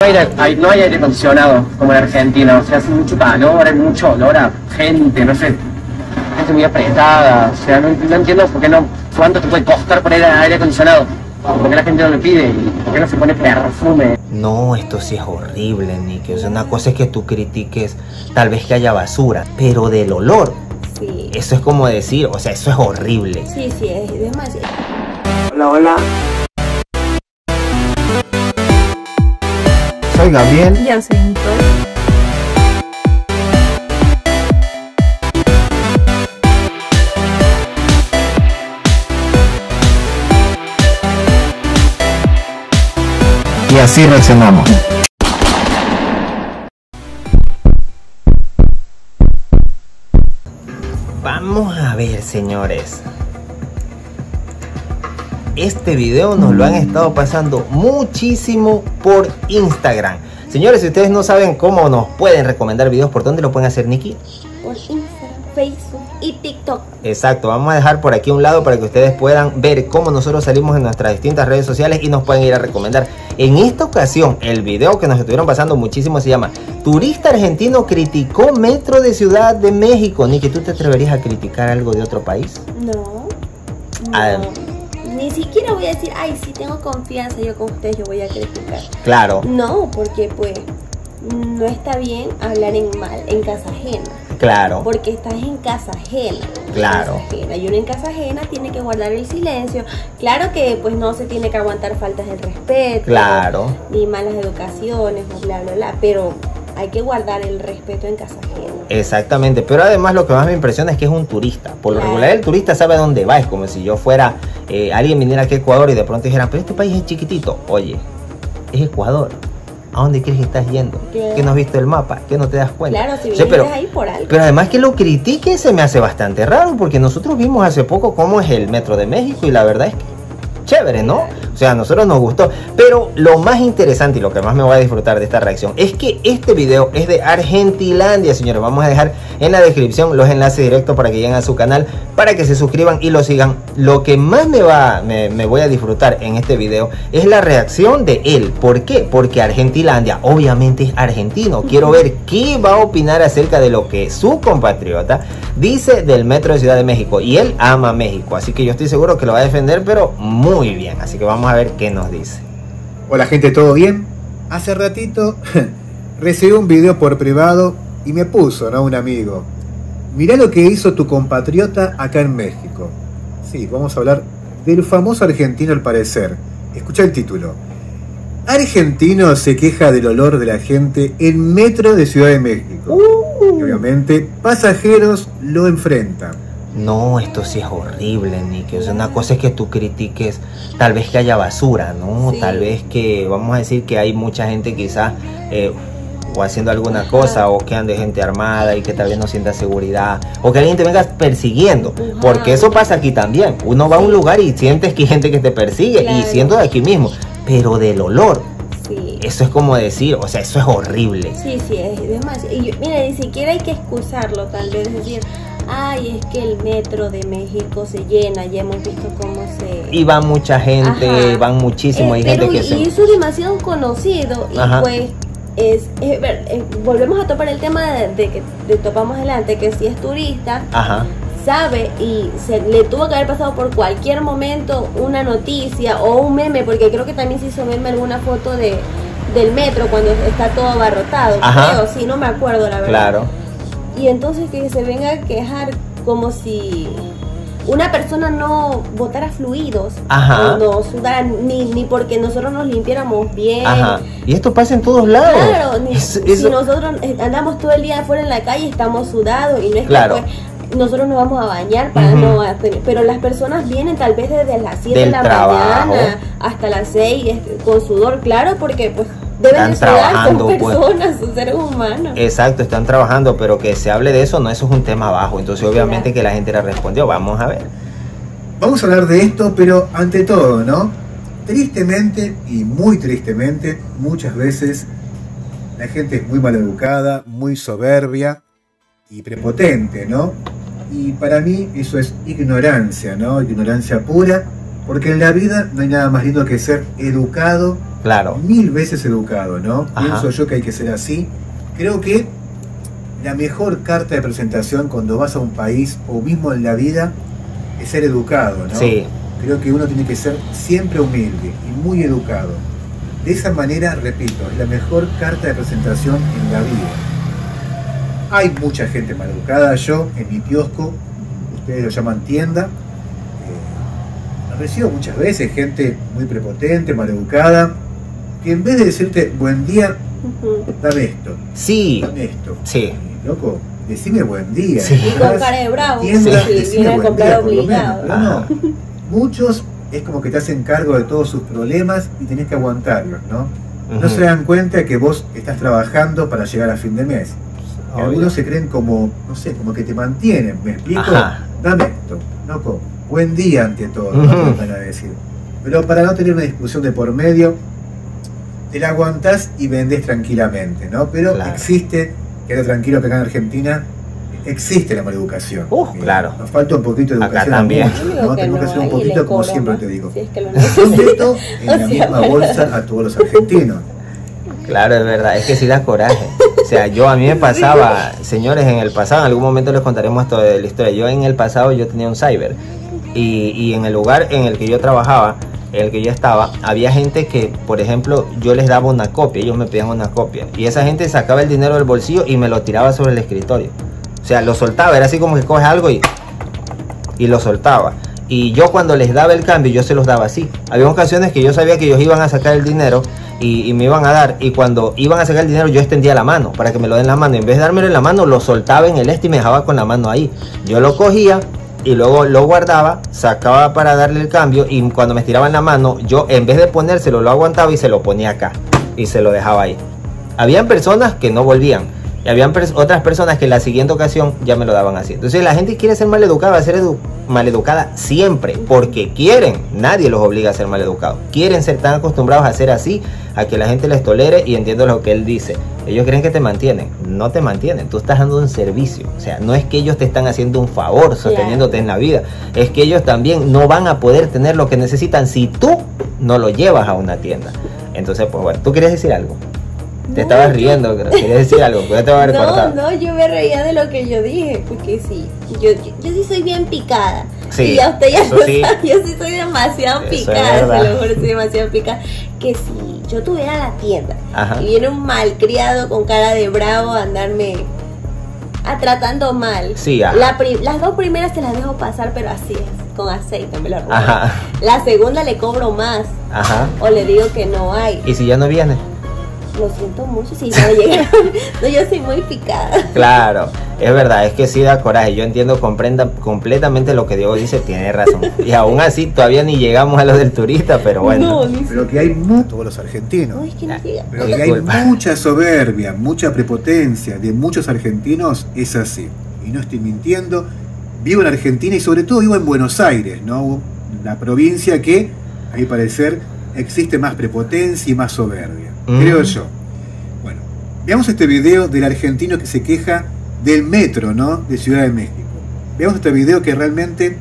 No hay aire acondicionado como en Argentina, o sea, hace mucho calor, hay mucho olor a gente, no sé, gente muy apretada, o sea, no entiendo por qué no, cuánto te puede costar poner aire acondicionado, por qué la gente no le pide y por qué no se pone perfume. No, esto sí es horrible, Nicky. O sea, una cosa es que tú critiques tal vez que haya basura, pero del olor, sí, eso es como decir, o sea, eso es horrible. Sí, es demasiado. Hola, hola. Soy Gabriel. Yo soy Nicole. Y así reaccionamos. Vamos a ver, señores. Este video nos lo han estado pasando muchísimo por Instagram. Señores, si ustedes no saben cómo nos pueden recomendar videos, ¿por dónde lo pueden hacer, Nicky? Por Instagram, Facebook y TikTok. Exacto, vamos a dejar por aquí a un lado para que ustedes puedan ver cómo nosotros salimos en nuestras distintas redes sociales y nos pueden ir a recomendar. En esta ocasión, el video que nos estuvieron pasando muchísimo se llama Turista argentino criticó metro de Ciudad de México. Nicky, ¿tú te atreverías a criticar algo de otro país? No. Ah, Ni siquiera voy a decir, ay, sí tengo confianza yo con ustedes, yo voy a criticar. Claro. No, porque pues no está bien hablar en casa ajena. Claro. Porque estás en casa ajena. Claro. Casa ajena. Y uno en casa ajena tiene que guardar el silencio. Claro que pues no se tiene que aguantar faltas de respeto. Claro. Ni malas educaciones o bla, bla, bla. Pero hay que guardar el respeto en casa ajena. Exactamente, pero además lo que más me impresiona es que es un turista. Por lo regular el turista sabe a dónde va. Es como si yo fuera, alguien viniera aquí a Ecuador y de pronto dijera, pero este país es chiquitito. Oye, es Ecuador. ¿A dónde crees que estás yendo? Claro. ¿Que no has visto el mapa? ¿Que no te das cuenta? Claro, si o sea, vienes ahí por algo. Pero además que lo critique se me hace bastante raro, porque nosotros vimos hace poco cómo es el metro de México y la verdad es que chévere, ¿no? O sea, a nosotros nos gustó. Pero lo más interesante y lo que más me voy a disfrutar de esta reacción es que este video es de Argentilandia, señores. Vamos a dejar en la descripción los enlaces directos para que lleguen a su canal, para que se suscriban y lo sigan. Lo que más me voy a disfrutar en este video es la reacción de él. ¿Por qué? Porque Argentilandia obviamente es argentino. Quiero ver qué va a opinar acerca de lo que su compatriota dice del metro de Ciudad de México. Y él ama México, así que yo estoy seguro que lo va a defender, pero muy bien. Así que vamos a ver qué nos dice. Hola gente, ¿todo bien? Hace ratito recibí un video por privado y me puso, ¿no? Un amigo. Mirá lo que hizo tu compatriota acá en México. Sí, vamos a hablar del famoso argentino al parecer. Escucha el título. Argentino se queja del olor de la gente en metro de Ciudad de México. Y obviamente pasajeros lo enfrentan. No, esto sí es horrible, Nicky. O sea, una cosa es que tú critiques tal vez que haya basura, ¿no? Sí. Tal vez que, vamos a decir que hay mucha gente quizás o haciendo alguna cosa, o que ande gente armada y que tal vez no sienta seguridad, o que alguien te venga persiguiendo, porque eso pasa aquí también. Uno va a un lugar y sientes que hay gente que te persigue, claro, y siento de aquí mismo, pero del olor. Sí. Eso es como decir, o sea, eso es horrible. Sí, es demasiado. Y mira, ni siquiera hay que excusarlo, tal vez decir, ay, es que el metro de México se llena, ya hemos visto cómo se... Y va mucha gente, Ajá. van muchísimo, hay pero gente que se... Y eso es demasiado conocido, y Ajá. pues volvemos a topar el tema de que topamos adelante, que si es turista, Ajá. sabe y se le tuvo que haber pasado por cualquier momento una noticia o un meme, porque creo que también se hizo meme alguna foto del metro cuando está todo abarrotado. Ajá. Creo, sí, no me acuerdo la verdad. Claro. Y entonces que se venga a quejar como si una persona no botara fluidos, Ajá. o no sudara, ni porque nosotros nos limpiáramos bien. Ajá. Y esto pasa en todos lados. Claro, Eso- si nosotros andamos todo el día afuera en la calle, estamos sudados y no es Claro. que pues, nosotros nos vamos a bañar para no hacer, pero las personas vienen tal vez desde las 7 de Del la trabajo. mañana hasta las 6 con sudor, claro, porque pues deben Están de sudar, son trabajando, pues. personas, son seres humanos. Exacto, están trabajando, pero que se hable de eso, no, eso es un tema bajo. Entonces obviamente que la gente le respondió. Vamos a ver. Vamos a hablar de esto, pero ante todo, ¿no? Tristemente y muy tristemente, muchas veces la gente es muy maleducada, muy soberbia y prepotente, ¿no? Y para mí eso es ignorancia, ¿no? Ignorancia pura, porque en la vida no hay nada más lindo que ser educado Claro. 1000 veces educado, ¿no? Ajá. Pienso yo que hay que ser así. Creo que la mejor carta de presentación cuando vas a un país o mismo en la vida es ser educado, ¿no? Sí. Creo que uno tiene que ser siempre humilde y muy educado. De esa manera, repito, es la mejor carta de presentación en la vida. Hay mucha gente maleducada. Yo, en mi kiosco, ustedes lo llaman tienda, recibo muchas veces gente muy prepotente, maleducada, que en vez de decirte buen día, dame esto, Sí. dame esto. Sí. Loco, decime buen día. Sí. Y con cara de bravo, Tienda, sí, decime viene a buen comprar día, por lo obligado. menos, pero no. Muchos es como que te hacen cargo de todos sus problemas y tenés que aguantarlos, ¿no? No se dan cuenta que vos estás trabajando para llegar a fin de mes. Y Obvio. algunos se creen como, no sé, como que te mantienen, ¿me explico? Ajá. Dame esto, loco, buen día ante todo, Ujú. no te van a decir. Pero para no tener una discusión de por medio, te la aguantás y vendés tranquilamente, ¿no? Pero Claro. existe, queda tranquilo que acá en Argentina, existe la maleducación. Claro. Nos falta un poquito de Acá educación a también. muchos, Yo digo ¿no? que Tenemos que no, hacer un ahí le poquito, como cobran siempre más, te digo. si es que lo Un necesitan. meto en la O sea, misma bolsa a todos los argentinos. Claro, es verdad, es que sí da coraje. O sea, yo a mí me pasaba, señores, en el pasado, en algún momento les contaremos esto de la historia. Yo en el pasado yo tenía un cyber y en el lugar en el que yo trabajaba, en el que yo estaba, había gente que, por ejemplo, yo les daba una copia, ellos me pedían una copia y esa gente sacaba el dinero del bolsillo y me lo tiraba sobre el escritorio. O sea, lo soltaba, era así como que coges algo y lo soltaba. Y yo cuando les daba el cambio, yo se los daba así. Había ocasiones que yo sabía que ellos iban a sacar el dinero y me iban a dar. Y cuando iban a sacar el dinero, yo extendía la mano para que me lo den en la mano. Y en vez de dármelo en la mano, lo soltaba en el y me dejaba con la mano ahí. Yo lo cogía y luego lo guardaba, sacaba para darle el cambio. Y cuando me estiraban la mano, yo en vez de ponérselo, lo aguantaba y se lo ponía acá. Y se lo dejaba ahí. Habían personas que no volvían. Y habían otras personas que en la siguiente ocasión ya me lo daban así. Entonces la gente quiere ser maleducada, va a ser maleducada siempre, porque quieren. Nadie los obliga a ser maleducados. Quieren ser tan acostumbrados a ser así, a que la gente les tolere, y entiendo lo que él dice. Ellos creen que te mantienen. No te mantienen, tú estás dando un servicio. O sea, no es que ellos te están haciendo un favor sosteniéndote en la vida. Es que ellos también no van a poder tener lo que necesitan si tú no lo llevas a una tienda. Entonces, pues bueno, ¿tú querías decir algo? Te estabas riendo, creo. ¿Quieres decir algo? Pues ya te voy a haber cortado. No, yo me reía de lo que yo dije, porque sí, yo sí soy bien picada. Sí, y ya usted ya eso lo sí. sabe, yo sí soy demasiado Eso es picada, verdad. se lo juro, soy demasiado picada. Que si yo tuviera la tienda Ajá. y viene un malcriado con cara de bravo a andarme tratando mal, Sí, ajá. las dos primeras te las dejo pasar, pero así es, con aceite me lo robo. Ajá. La segunda le cobro más, Ajá. o le digo que no hay. ¿Y si ya no viene? Lo siento mucho si no llegaron. No, yo soy muy picada. Claro, es verdad, es que sí da coraje. Yo entiendo, comprenda completamente lo que Diego dice, tiene razón. Y aún así todavía ni llegamos a lo del turista, pero bueno. No, ni Pero que hay todos los argentinos. No, es que no llega. Pero Qué que hay culpa. mucha soberbia, mucha prepotencia de muchos argentinos, es así. Y no estoy mintiendo. Vivo en Argentina y sobre todo vivo en Buenos Aires, ¿no? La provincia que, a mi parecer, existe más prepotencia y más soberbia. Creo yo. Bueno, veamos este video del argentino que se queja del metro, ¿no? De Ciudad de México. Veamos este video que realmente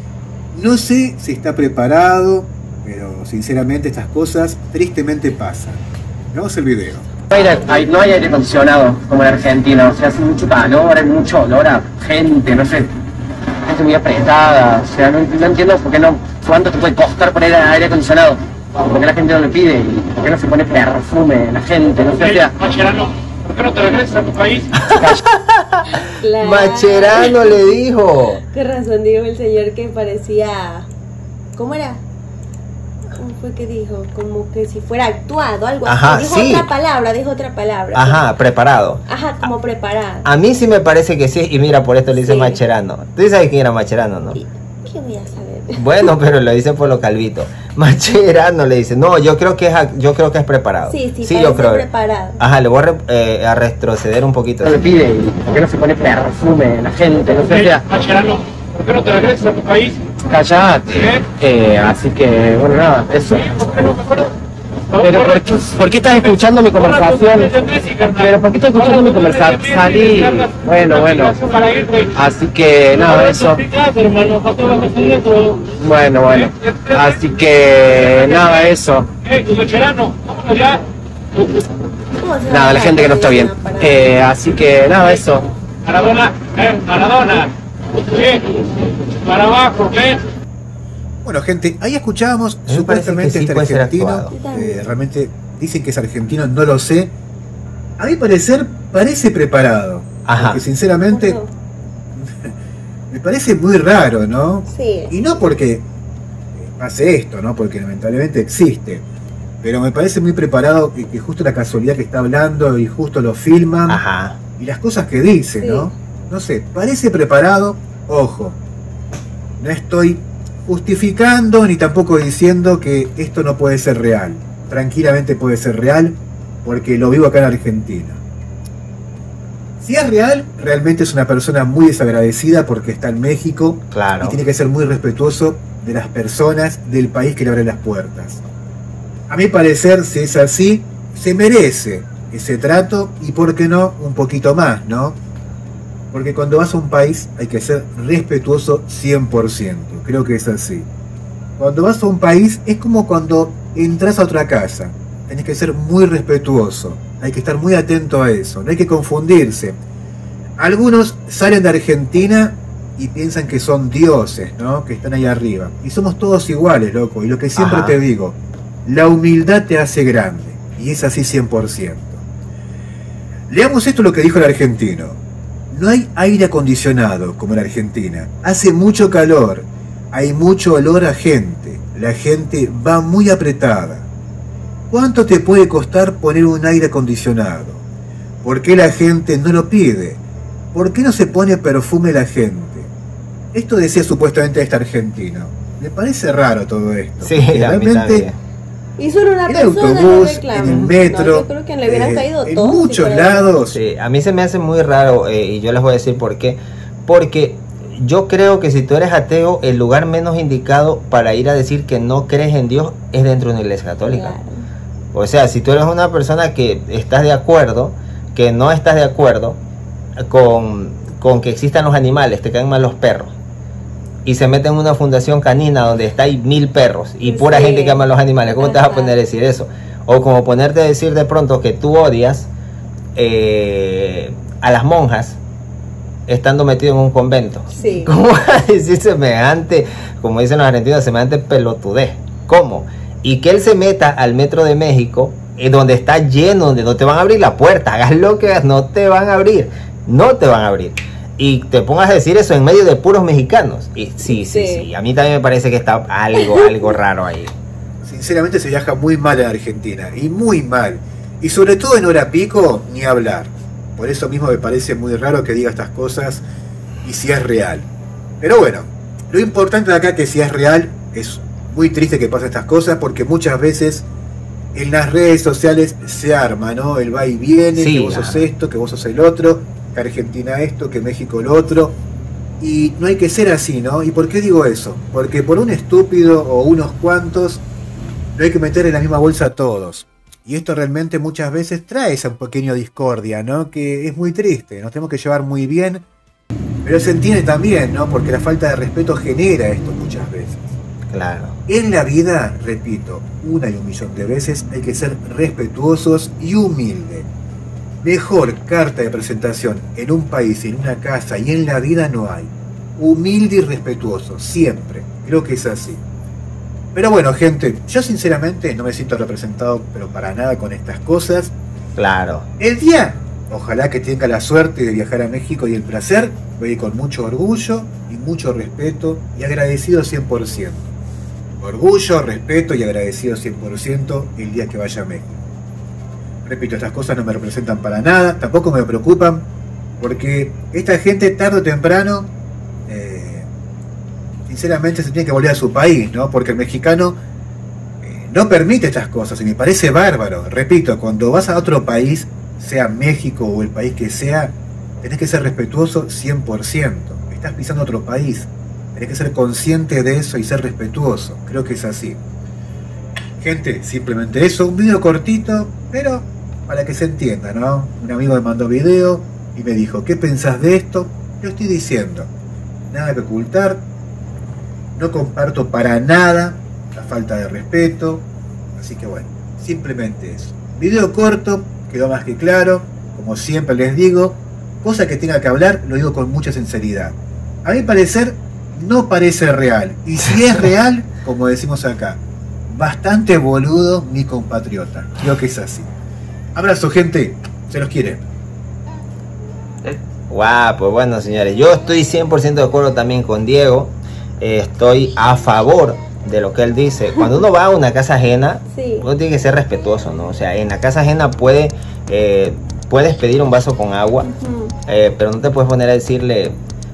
no sé si está preparado, pero sinceramente estas cosas tristemente pasan. Veamos el video. No hay aire acondicionado como en Argentina, o sea, hace mucho calor, hay mucho olor a gente, no sé, gente muy apretada, o sea, no entiendo por qué no, cuánto te puede costar poner aire acondicionado, por qué la gente no le pide, y por qué no se pone perfume la gente, no sé, o sea, Mascherano, ¿por qué no te regresas a tu país? Claro. Macherano le dijo. Qué razón dijo el señor que parecía. ¿Cómo era? ¿Cómo fue que dijo? Como que si fuera actuado, algo Ajá, así. Dijo sí. dijo otra palabra. Ajá, preparado. Ajá, como preparado. A mí sí me parece que sí, y mira, por esto le dice Sí. Macherano. ¿Tú sabes quién era Macherano, no? ¿Qué voy a saber? Bueno, pero lo dice por lo calvito. Macherano le dice, no, yo creo que es preparado. Sí, yo parece creo. preparado. Ajá, le voy a retroceder un poquito. no le pide, y por qué no se pone perfume la gente, no sé, o sea, Mascherano, ¿por qué no te regresas a tu país? callate, así que, bueno, nada, eso. ¿Por qué no mejor Pero ¿por qué estás escuchando mi conversación? Pero ¿por qué estás escuchando mi conversación? Salí. Bueno. Así que nada, eso. Bueno. Así que nada, eso. Nada, la gente que no está bien. Así que nada, eso. Maradona. Para abajo, Bueno, gente, ahí escuchábamos Me supuestamente parece que sí puede ser argentino. actuado. Realmente dicen que es argentino, no lo sé. A mi parecer parece preparado. Ajá. Porque sinceramente Bueno, me parece muy raro, ¿no? sí. Y no porque pase esto, ¿no? Porque lamentablemente existe. Pero me parece muy preparado que justo la casualidad que está hablando y justo lo filman. Ajá. Y las cosas que dice, Sí. ¿no? No sé, parece preparado. Ojo, no estoy justificando ni tampoco diciendo que esto no puede ser real. Tranquilamente puede ser real porque lo vivo acá en Argentina. Si es real, realmente es una persona muy desagradecida porque está en México Claro. y tiene que ser muy respetuoso de las personas del país que le abren las puertas. A mi parecer, si es así, se merece ese trato y, ¿por qué no?, un poquito más, ¿no? Porque cuando vas a un país hay que ser respetuoso 100%, creo que es así. Cuando vas a un país es como cuando entras a otra casa, tenés que ser muy respetuoso, hay que estar muy atento a eso, no hay que confundirse. Algunos salen de Argentina y piensan que son dioses, ¿no? Que están ahí arriba. Y somos todos iguales, loco, y lo que siempre Ajá. te digo, la humildad te hace grande, y es así 100%. Leamos esto lo que dijo el argentino. No hay aire acondicionado como en Argentina. Hace mucho calor, hay mucho olor a gente, la gente va muy apretada. ¿Cuánto te puede costar poner un aire acondicionado? ¿Por qué la gente no lo pide? ¿Por qué no se pone perfume la gente? Esto decía supuestamente este argentino. Me parece raro todo esto. Sí, porque a mí realmente también. Y solo una en el persona lo autobús, reclama. en el No, metro, yo creo que le hubieran caído en todos. si muchos fuera- lados. Sí, a mí se me hace muy raro y yo les voy a decir por qué. Porque yo creo que si tú eres ateo, el lugar menos indicado para ir a decir que no crees en Dios es dentro de una iglesia católica. Claro. O sea, si tú eres una persona que estás de acuerdo, que no estás de acuerdo con que existan los animales, te caen mal los perros, y se mete en una fundación canina donde está hay 1000 perros y pura Sí. gente que ama a los animales, ¿cómo te vas a Ajá. poner a decir eso? O como ponerte a decir de pronto que tú odias a las monjas estando metido en un convento. Sí. ¿Cómo vas a decir semejante, como dicen los argentinos, semejante pelotudez? ¿Cómo? Y que él se meta al metro de México, donde está lleno, donde no te van a abrir la puerta, hagas lo que hagas, no te van a abrir, y te pongas a decir eso en medio de puros mexicanos. Y sí, a mí también me parece que está algo raro ahí. Sinceramente se viaja muy mal en Argentina, y muy mal. Y sobre todo en hora pico, ni hablar. Por eso mismo me parece muy raro que diga estas cosas y si es real. Pero bueno, lo importante de acá es que si es real, es muy triste que pasen estas cosas porque muchas veces en las redes sociales se arma, ¿no? El va y viene, Sí, que vos sos esto, que vos sos el otro, que Argentina esto, que México lo otro. Y no hay que ser así, ¿no? ¿Y por qué digo eso? Porque por un estúpido o unos cuantos no hay que meter en la misma bolsa a todos. Y esto realmente muchas veces trae esa pequeña discordia, ¿no? Que es muy triste, nos tenemos que llevar muy bien, pero se entiende también, ¿no? Porque la falta de respeto genera esto muchas veces. Claro. En la vida, repito, una y un millón de veces hay que ser respetuosos y humildes. Mejor carta de presentación en un país, en una casa y en la vida no hay. Humilde y respetuoso, siempre. Creo que es así. Pero bueno, gente, yo sinceramente no me siento representado, pero para nada con estas cosas. Claro. El día, ojalá que tenga la suerte de viajar a México y el placer, voy a ir con mucho orgullo y mucho respeto y agradecido 100%. Orgullo, respeto y agradecido 100% el día que vaya a México. Repito, estas cosas no me representan para nada, tampoco me preocupan, porque esta gente tarde o temprano, sinceramente se tiene que volver a su país, ¿no? Porque el mexicano no permite estas cosas y me parece bárbaro. Repito, cuando vas a otro país, sea México o el país que sea, tenés que ser respetuoso 100%. Estás pisando otro país, tenés que ser consciente de eso y ser respetuoso. Creo que es así. Gente, simplemente eso, un video cortito, pero para que se entienda, ¿no? Un amigo me mandó video y me dijo, ¿qué pensás de esto? Lo estoy diciendo, nada que ocultar, no comparto para nada la falta de respeto, así que bueno, simplemente eso. Video corto, quedó más que claro, como siempre les digo, cosa que tenga que hablar, lo digo con mucha sinceridad. A mi parecer, no parece real, y si es real, como decimos acá, bastante boludo mi compatriota, creo que es así. Abrazo, gente, se los quiere. Guau, pues bueno, señores, yo estoy 100% de acuerdo también con Diego. Estoy a favor de lo que él dice. Cuando uno va a una casa ajena, Sí. uno tiene que ser respetuoso, ¿no? O sea, en la casa ajena puedes pedir un vaso con agua, Ujú. pero no te puedes poner a decirle,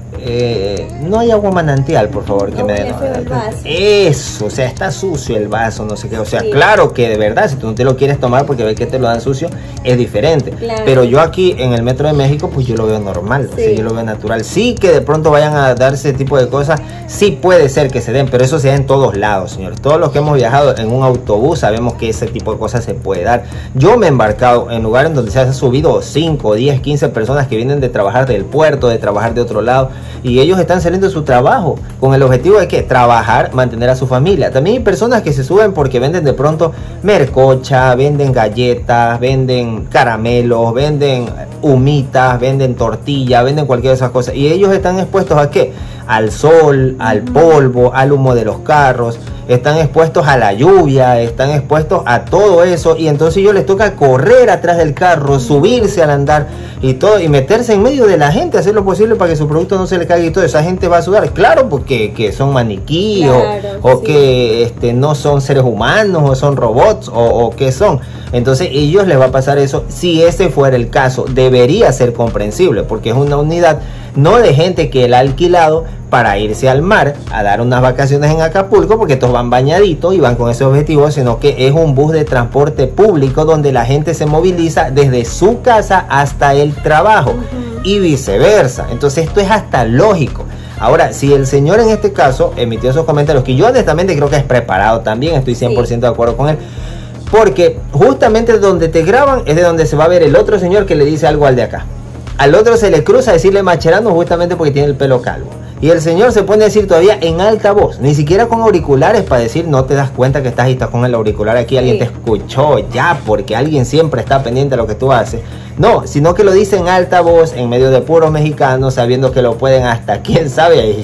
no hay agua manantial, por favor, que No, me qué den. feo el vaso. Eso, o sea, está sucio el vaso, no sé qué. O sea, Sí. claro que de verdad, si tú no te lo quieres tomar porque ves que te lo dan sucio, es diferente. Claro. Pero yo aquí en el Metro de México, pues yo lo veo normal, o sea, Sí. yo lo veo natural. Sí que de pronto vayan a darse ese tipo de cosas, sí puede ser que se den, pero eso se da en todos lados, señores. Todos los que hemos viajado en un autobús sabemos que ese tipo de cosas se puede dar. Yo me he embarcado en lugares donde se han subido 5, 10, 15 personas que vienen de trabajar del puerto, de trabajar de otro lado, y ellos están saliendo de su trabajo con el objetivo de que trabajar, mantener a su familia. También hay personas que se suben porque venden de pronto mercocha, venden galletas, venden caramelos, venden humitas, venden tortilla, venden cualquiera de esas cosas, y ellos están expuestos ¿a qué? Al sol, al polvo, al humo de los carros, están expuestos a la lluvia, están expuestos a todo eso, y entonces ellos les toca correr atrás del carro, subirse al andar y todo, y meterse en medio de la gente, hacer lo posible para que su producto no se le caiga, y todo esa gente va a sudar, claro, porque que son maniquí, Claro, o sí. que no son seres humanos, o son robots, o qué son. Entonces ellos les va a pasar eso. Si ese fuera el caso, debería ser comprensible, porque es una unidad no de gente que él ha alquilado para irse al mar a dar unas vacaciones en Acapulco, porque estos van bañaditos y van con ese objetivo, sino que es un bus de transporte público donde la gente se moviliza desde su casa hasta el trabajo y viceversa. Entonces esto es hasta lógico. Ahora, si el señor en este caso emitió esos comentarios, que yo honestamente creo que es preparado también, estoy 100% de acuerdo con él, porque justamente donde te graban es de donde se va a ver el otro señor que le dice algo al de acá. Al otro se le cruza decirle macherano justamente porque tiene el pelo calvo. Y el señor se pone a decir todavía en alta voz, ni siquiera con auriculares para decir no te das cuenta que estás ahí, estás con el auricular aquí, alguien te escuchó ya, porque alguien siempre está pendiente de lo que tú haces. No, sino que lo dice en alta voz, en medio de puros mexicanos, sabiendo que lo pueden hasta quién sabe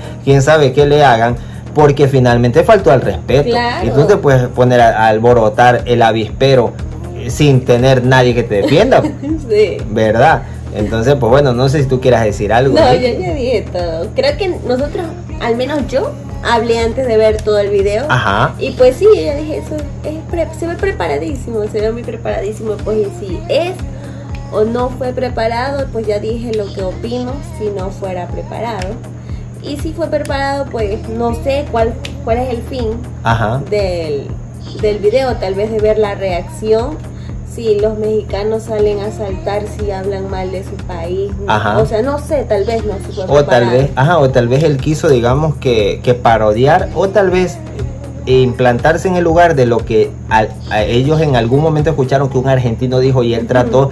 qué le hagan, porque finalmente faltó al respeto. Claro. Y tú te puedes poner a alborotar el avispero sin tener nadie que te defienda, Sí. ¿verdad? Entonces, pues bueno, no sé si tú quieras decir algo. No, Ricky. yo ya dije todo. Creo que nosotros, al menos yo, hablé antes de ver todo el video. Ajá. Y pues sí, yo ya dije, eso se ve preparadísimo, se ve muy preparadísimo. Pues y si es o no fue preparado, pues ya dije lo que opino si no fuera preparado. Y si fue preparado, pues no sé cuál es el fin Ajá. del video, tal vez de ver la reacción. Si los mexicanos salen a saltar, si hablan mal de su país. Ajá. O sea, no sé, tal vez no se fue O tal preparado. vez él quiso, digamos, que parodiar, o tal vez implantarse en el lugar de lo que a ellos en algún momento escucharon que un argentino dijo, y él trató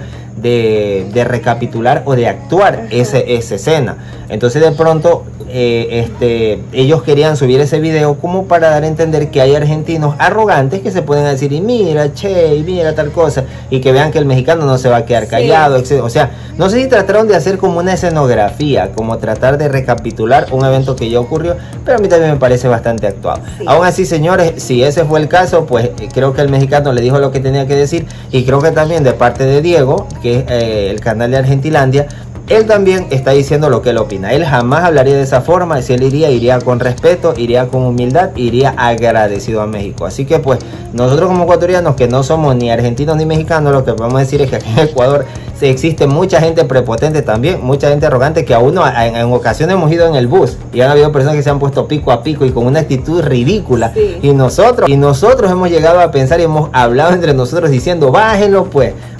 de recapitular o de actuar esa escena. Entonces de pronto ellos querían subir ese video como para dar a entender que hay argentinos arrogantes que se pueden decir, y mira, che, y mira tal cosa, y que vean que el mexicano no se va a quedar callado, etc. O sea, no sé si trataron de hacer como una escenografía, como tratar de recapitular un evento que ya ocurrió, pero a mí también me parece bastante actuado. Sí. Aún así, señores, si ese fue el caso, pues creo que el mexicano le dijo lo que tenía que decir, y creo que también de parte de Diego, que es el canal de Argentilandia, él también está diciendo lo que él opina. Él jamás hablaría de esa forma. Si él iría con respeto, iría con humildad, iría agradecido a México. Así que pues nosotros como ecuatorianos, que no somos ni argentinos ni mexicanos, lo que podemos decir es que aquí en Ecuador existe mucha gente prepotente también, mucha gente arrogante, que a uno en ocasiones hemos ido en el bus y han habido personas que se han puesto pico a pico y con una actitud ridícula. Sí. Y nosotros hemos llegado a pensar y hemos hablado entre nosotros diciendo, bájenlo pues,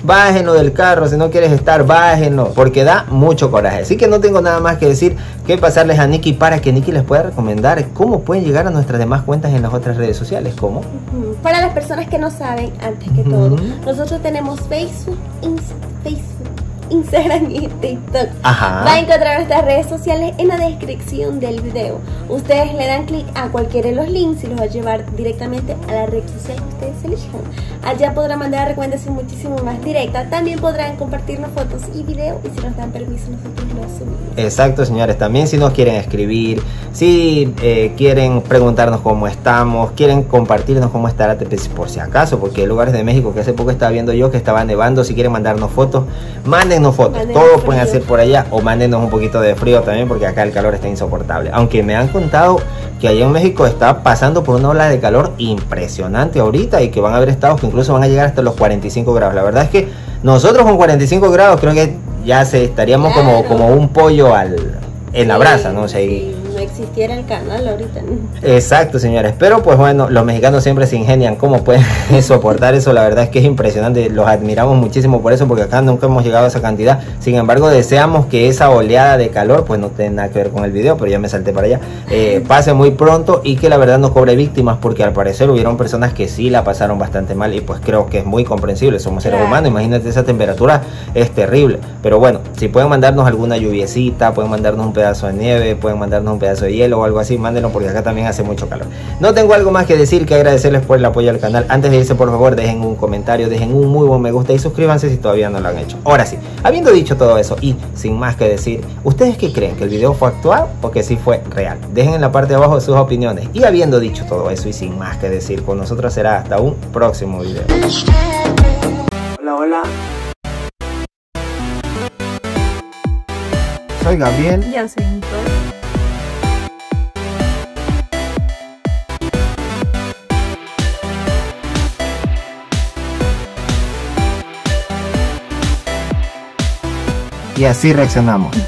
bájenlo del carro, si no quieres estar, bájenlo, porque da mucho coraje. Así que no tengo nada más que decir que pasarles a Nikki para que Nikki les pueda recomendar cómo pueden llegar a nuestras demás cuentas en las otras redes sociales. ¿Cómo? Para las personas que no saben, antes que todo, nosotros tenemos Facebook, Instagram y TikTok. Ajá. Va a encontrar nuestras redes sociales en la descripción del video. Ustedes le dan clic a cualquiera de los links y los va a llevar directamente a la red social que ustedes elijan. Allá podrán mandar recomendación muchísimo más directa. También podrán compartirnos fotos y videos, y si nos dan permiso nosotros los subimos. Exacto, señores. También si nos quieren escribir, si quieren preguntarnos cómo estamos, quieren compartirnos cómo estará por si acaso, porque hay lugares de México que hace poco estaba viendo yo que estaba nevando. Si quieren mandarnos fotos, mándennos fotos. Mándenos Todo frío. pueden hacer por allá, o mándenos un poquito de frío también, porque acá el calor está insoportable. Aunque me han contado que allá en México está pasando por una ola de calor impresionante ahorita, y que van a haber estados que incluso van a llegar hasta los 45 grados. La verdad es que nosotros con 45 grados creo que ya estaríamos Claro. como un pollo en la brasa, ¿no? O sea, Si no existiera el canal ahorita, ¿no? exacto, señores. Pero pues bueno, los mexicanos siempre se ingenian cómo pueden soportar eso. La verdad es que es impresionante. Los admiramos muchísimo por eso, porque acá nunca hemos llegado a esa cantidad. Sin embargo, deseamos que esa oleada de calor, pues no tiene nada que ver con el video, pero ya me salté para allá, pase muy pronto, y que la verdad no cobre víctimas, porque al parecer hubieron personas que sí la pasaron bastante mal, y pues creo que es muy comprensible. Somos seres Claro. humanos, imagínate esa temperatura, es terrible. Pero bueno, si pueden mandarnos alguna lluviecita, pueden mandarnos un pedazo de nieve, pueden mandarnos un pedazo de hielo o algo así, mándenlo, porque acá también hace mucho calor. No tengo algo más que decir que agradecerles por el apoyo al canal. Antes de irse, por favor, dejen un comentario, dejen un muy buen me gusta y suscríbanse si todavía no lo han hecho. Ahora sí, habiendo dicho todo eso y sin más que decir, ¿ustedes qué creen? ¿Que el video fue actuado o que sí fue real? Dejen en la parte de abajo sus opiniones. Y habiendo dicho todo eso y sin más que decir, con nosotros será hasta un próximo video. Hola, hola. Soy Gabriel. Ya sé, Nicole. Y así reaccionamos.